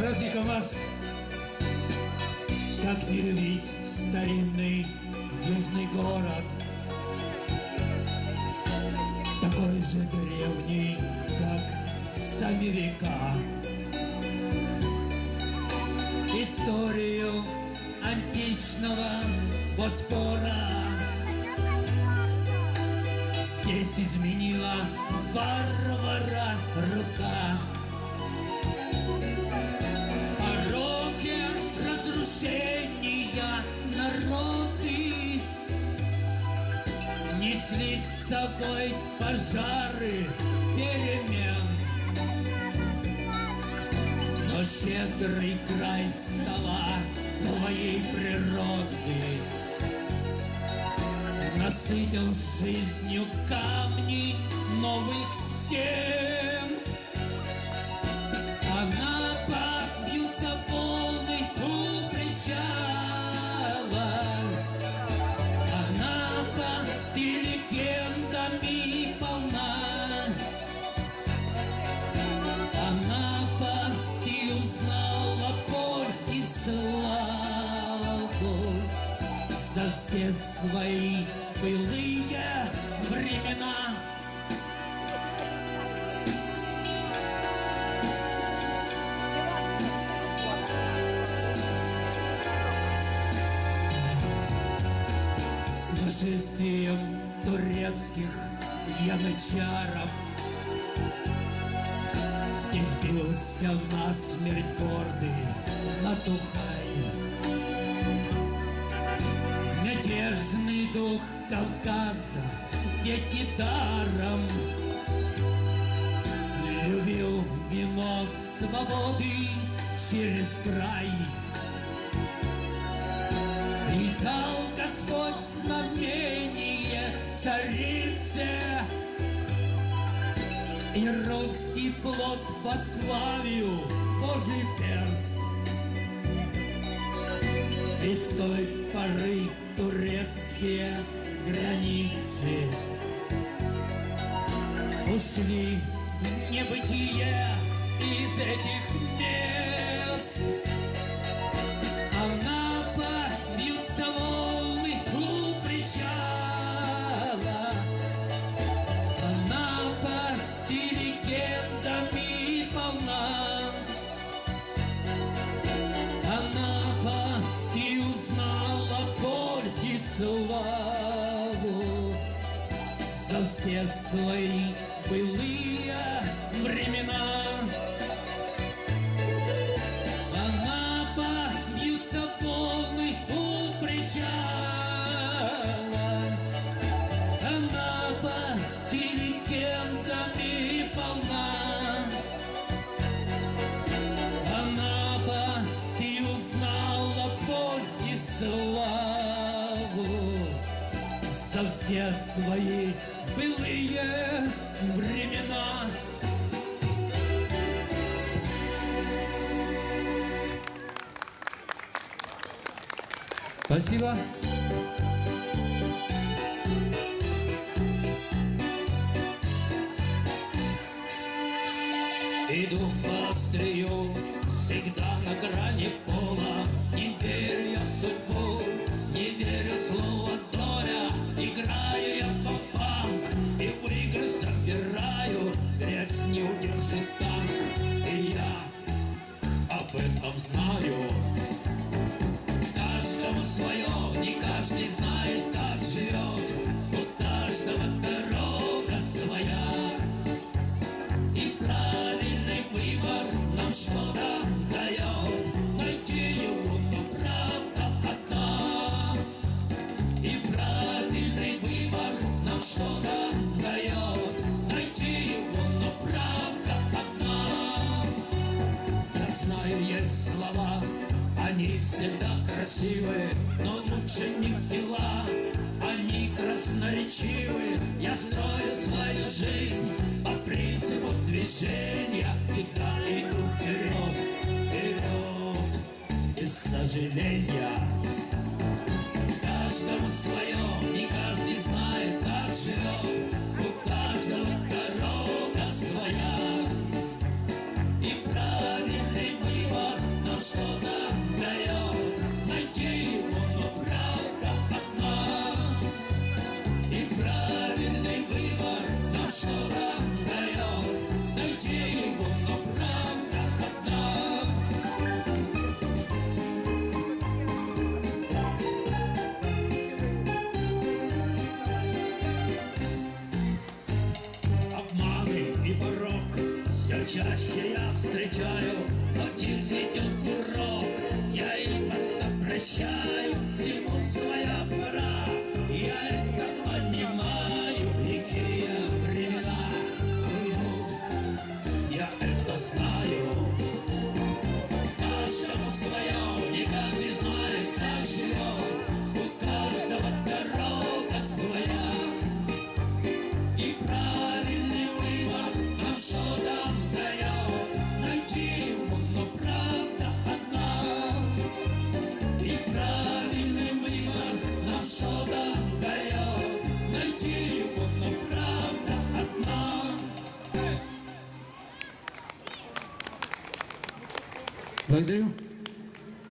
праздником вас! Как не любить старинный южный город, такой же древний, как сами века. Историю античного Босфора здесь изменила варвара рука. В пороке разрушения народы несли с собой пожары перемен. Но щедрый край стола твоей природы насытил жизнью камни новых стен. Анапа, бьются волны у причала. Анапа, ты легендами полна. Анапа, ты узнала боль и славу за все свои былые времена. С нашествием турецких янычаров здесь бился насмерть гордый Натухай. Мятежный дух Кавказа ведь недаром любил вино свободы через край. И дал Господь знамение царице, и русский флот пославил Божий перст. И с той поры турецкие границы ушли в небытие из этих мест. Анапа, бьются волны у причала. Анапа, ты легендами полна. Анапа, ты узнала боль и славу за все свои былые времена. Анапа, бьются волны у причала. Анапа, ты легендами полна. Анапа, ты узнала боль и славу за все свои былые времена. Спасибо. Иду по острию, всегда на грани пола. Не верю я в судьбу, не верю в слово доля. Играю я по банк и выигрыш забираю. Грязь не удержит танк, и я об этом знаю. Каждому свое, не каждый знает, как живет. У каждого дорога своя. И правильный выбор нам что-то дает. Найти его, но правда одна. И правильный выбор нам что-то дает. Найти его, но правда одна. Я знаю, есть слова, они всегда красивы, но лучше них дела. Они красноречивы. Я строю свою жизнь по принципу движения. Всегда иду вперед, вперед, без сожаления. Каждому свое, не каждый знает, как живет. У каждого дорога своя. И правильный выбор чаще я встречаю, один цветет курок, я и пока прощаю, всему своя пора, я это понимаю, лихие времена уйдут, я это знаю. Каждому свое, не каждый знает, как живет, у каждого дорога своя. И правильный выбор нам что-то дает, найти его, но правда одна. И правильный выбор нам что-то дает, найти его, но правда одна. Благодарю.